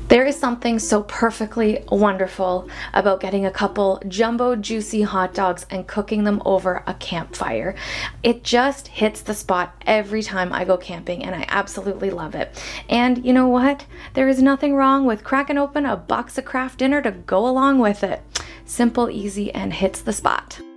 There is something so perfectly wonderful about getting a couple jumbo juicy hot dogs and cooking them over a campfire. It just hits the spot every time I go camping, and I absolutely love it. And you know what? There is nothing wrong with cracking open a box of Kraft dinner to go along with it. Simple, easy, and hits the spot.